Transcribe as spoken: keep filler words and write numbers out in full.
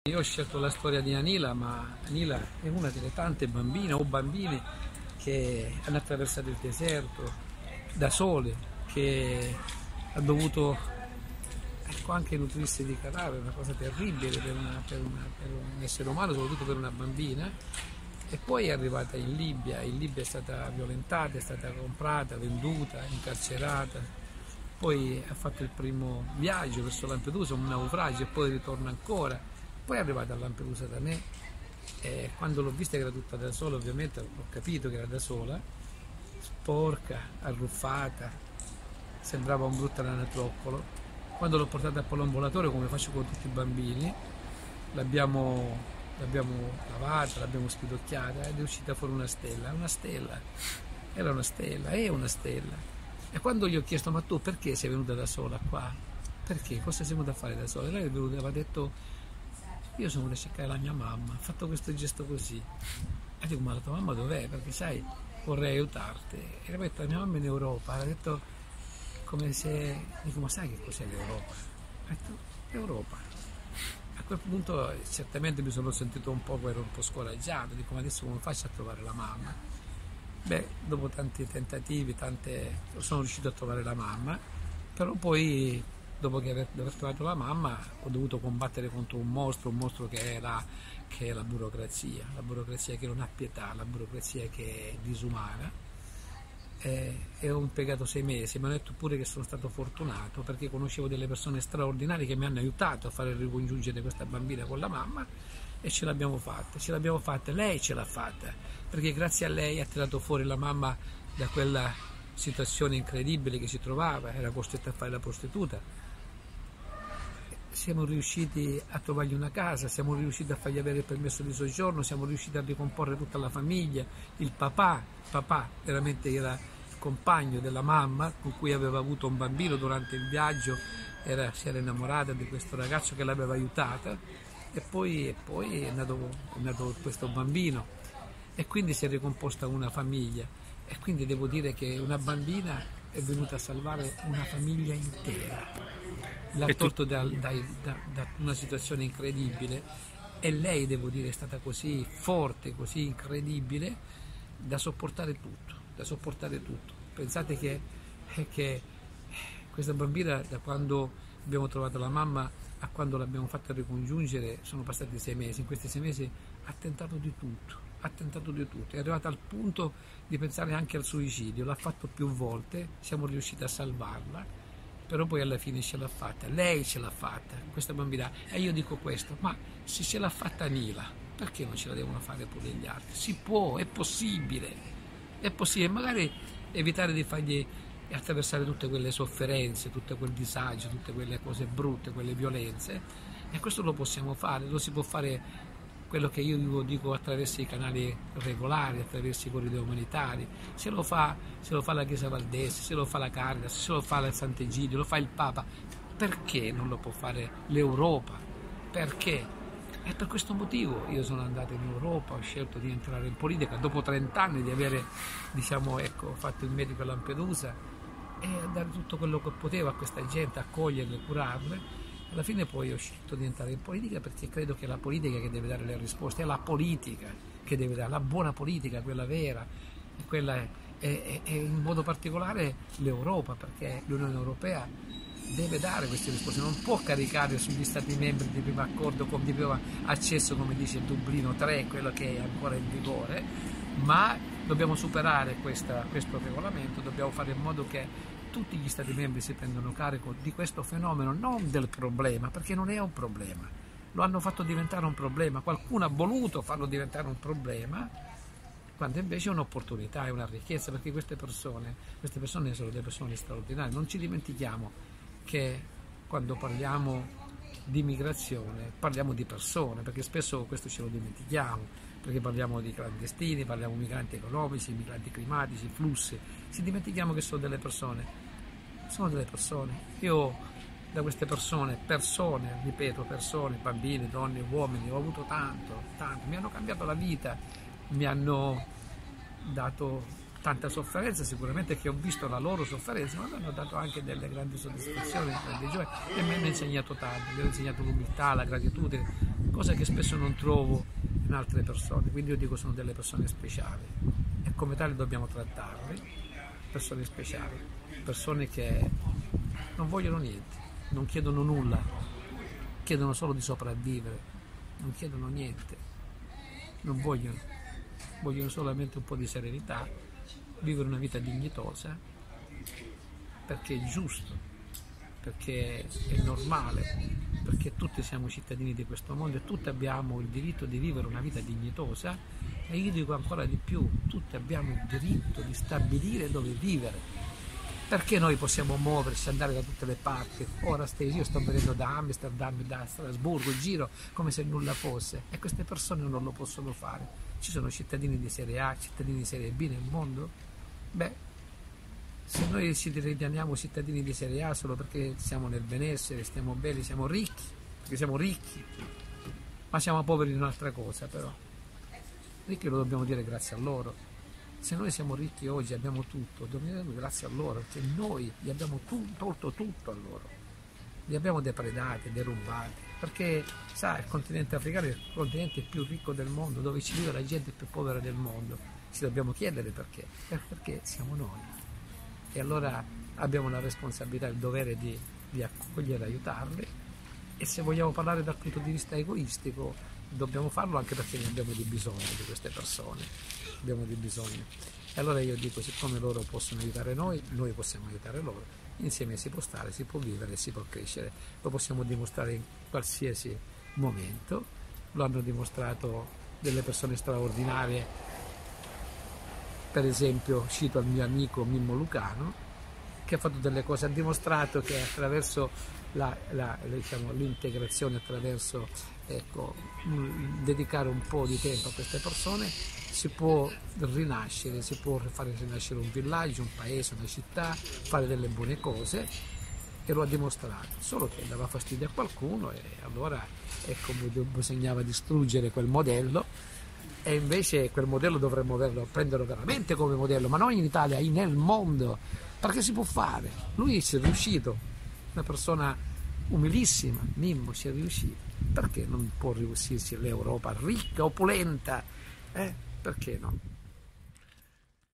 Io ho scelto la storia di Anila, ma Anila è una delle tante bambine o bambini che hanno attraversato il deserto da sole, che ha dovuto ecco, anche nutrirsi di cadavere, una cosa terribile per, una, per, una, per un essere umano, soprattutto per una bambina. E poi è arrivata in Libia, in Libia è stata violentata, è stata comprata, venduta, incarcerata. Poi ha fatto il primo viaggio verso Lampedusa, un naufragio, e poi ritorna ancora. Poi è arrivata a Lampedusa da me e quando l'ho vista che era tutta da sola, ovviamente ho capito che era da sola, sporca, arruffata, sembrava un brutto anatroccolo. Quando l'ho portata a polombolatorio, come faccio con tutti i bambini, l'abbiamo, l'abbiamo lavata, l'abbiamo spidocchiata ed è uscita fuori una stella, una stella, era una stella, è una stella. E quando gli ho chiesto, ma tu perché sei venuta da sola qua? Perché? Cosa sei venuta a fare da sola? E lei è venuta e aveva detto, io sono venuta a cercare la mia mamma, ha fatto questo gesto così. E dico, ma la tua mamma dov'è? Perché sai, vorrei aiutarti. E ha detto, la mia mamma è in Europa. Ha detto, come se... Dico, ma sai che cos'è l'Europa? Ha detto, l'Europa. A quel punto certamente mi sono sentito un po', ero un po' scoraggiato. Dico, ma adesso come faccio a trovare la mamma? Beh, dopo tanti tentativi, tante... sono riuscito a trovare la mamma, però poi... dopo che aver, aver trovato la mamma ho dovuto combattere contro un mostro, un mostro che è, la, che è la burocrazia, la burocrazia che non ha pietà, la burocrazia che è disumana. E, e ho impiegato sei mesi, mi hanno detto pure che sono stato fortunato perché conoscevo delle persone straordinarie che mi hanno aiutato a fare ricongiungere questa bambina con la mamma e ce l'abbiamo fatta, ce l'abbiamo fatta, lei ce l'ha fatta, perché grazie a lei ha tirato fuori la mamma da quella situazione incredibile che si trovava, era costretta a fare la prostituta. Siamo riusciti a trovargli una casa, siamo riusciti a fargli avere il permesso di soggiorno, siamo riusciti a ricomporre tutta la famiglia, il papà, il papà veramente era il compagno della mamma con cui aveva avuto un bambino durante il viaggio, era, si era innamorata di questo ragazzo che l'aveva aiutata e poi, e poi è, nato, è nato questo bambino e quindi si è ricomposta una famiglia e quindi devo dire che una bambina è venuta a salvare una famiglia intera. L'ha tolto da, da, da, da una situazione incredibile e lei, devo dire, è stata così forte, così incredibile da sopportare tutto, da sopportare tutto. Pensate che, che questa bambina, da quando abbiamo trovato la mamma a quando l'abbiamo fatta ricongiungere, sono passati sei mesi. In questi sei mesi ha tentato di tutto, ha tentato di tutto. È arrivata al punto di pensare anche al suicidio, l'ha fatto più volte, siamo riusciti a salvarla. Però poi alla fine ce l'ha fatta, lei ce l'ha fatta, questa bambina. E io dico questo, ma se ce l'ha fatta Anila, perché non ce la devono fare pure gli altri? Si può, è possibile, è possibile, magari evitare di fargli attraversare tutte quelle sofferenze, tutto quel disagio, tutte quelle cose brutte, quelle violenze, e questo lo possiamo fare, lo si può fare. Quello che io dico attraverso i canali regolari, attraverso i corridoi umanitari, se lo fa, se lo fa la Chiesa Valdese, se lo fa la Caritas, se lo fa il Sant'Egidio, lo fa il Papa, perché non lo può fare l'Europa? Perché? E per questo motivo io sono andato in Europa, ho scelto di entrare in politica dopo trent'anni di avere, diciamo, ecco, fatto il medico a Lampedusa e dare tutto quello che potevo a questa gente, accoglierle, curarle. Alla fine poi ho scelto di entrare in politica perché credo che è la politica che deve dare le risposte, è la politica che deve dare, la buona politica, quella vera, e quella è, è, è in modo particolare l'Europa, perché l'Unione Europea deve dare queste risposte, non può caricare sugli Stati membri di primo accordo, come di primo accesso, come dice Dublino tre, quello che è ancora in vigore, ma dobbiamo superare questa, questo regolamento, dobbiamo fare in modo che tutti gli Stati membri si prendono carico di questo fenomeno, non del problema, perché non è un problema, lo hanno fatto diventare un problema, qualcuno ha voluto farlo diventare un problema, quando invece è un'opportunità, è una ricchezza, perché queste persone, queste persone sono delle persone straordinarie. Non ci dimentichiamo che quando parliamo di migrazione parliamo di persone, perché spesso questo ce lo dimentichiamo, perché parliamo di clandestini, parliamo di migranti economici, migranti climatici, flussi, ci dimentichiamo che sono delle persone, sono delle persone. Io da queste persone, persone, ripeto, persone, bambini, donne, uomini, ho avuto tanto, tanto, mi hanno cambiato la vita, mi hanno dato tanta sofferenza sicuramente, che ho visto la loro sofferenza, ma mi hanno dato anche delle grandi soddisfazioni, grandi gioie, e mi hanno insegnato tanto, mi hanno insegnato l'umiltà, la gratitudine, cosa che spesso non trovo in altre persone, quindi io dico sono delle persone speciali e come tali dobbiamo trattarle, persone speciali, persone che non vogliono niente, non chiedono nulla, chiedono solo di sopravvivere, non chiedono niente, non vogliono, vogliono solamente un po' di serenità, vivere una vita dignitosa, perché è giusto, perché è normale, perché tutti siamo cittadini di questo mondo e tutti abbiamo il diritto di vivere una vita dignitosa e io dico ancora di più, tutti abbiamo il diritto di stabilire dove vivere. Perché noi possiamo muoverci, andare da tutte le parti? Ora stesso io sto venendo da Amsterdam, da Strasburgo, giro come se nulla fosse e queste persone non lo possono fare. Ci sono cittadini di serie A, cittadini di serie B nel mondo? Beh, se noi ci riteniamo cittadini di serie A solo perché siamo nel benessere, stiamo bene, siamo ricchi, perché siamo ricchi, ma siamo poveri in un'altra cosa però. Ricchi lo dobbiamo dire grazie a loro. Se noi siamo ricchi oggi, abbiamo tutto, dobbiamo dire grazie a loro, perché noi gli abbiamo tu, tolto tutto a loro, li abbiamo depredati, derubati, perché sa, il continente africano è il continente più ricco del mondo, dove ci vive la gente più povera del mondo. Ci dobbiamo chiedere perché, perché siamo noi. E allora abbiamo la responsabilità, il dovere di, di accogliere, aiutarli, e se vogliamo parlare dal punto di vista egoistico, dobbiamo farlo anche perché ne abbiamo di bisogno di queste persone, abbiamo di bisogno. E allora io dico, siccome loro possono aiutare noi, noi possiamo aiutare loro, insieme si può stare, si può vivere, si può crescere, lo possiamo dimostrare in qualsiasi momento, lo hanno dimostrato delle persone straordinarie, per esempio cito il mio amico Mimmo Lucano, che ha fatto delle cose, ha dimostrato che attraverso la, la, diciamo, l'integrazione, attraverso ecco, mh, dedicare un po' di tempo a queste persone, si può rinascere, si può fare rinascere un villaggio, un paese, una città, fare delle buone cose, e lo ha dimostrato, solo che dava fastidio a qualcuno e allora ecco, bisognava distruggere quel modello, e invece quel modello dovremmo averlo, prenderlo veramente come modello, ma non in Italia, nel mondo, perché si può fare. Lui ci è riuscito, una persona umilissima, Mimmo ci è riuscito, perché non può riuscirsi l'Europa ricca, opulenta, eh? Perché no?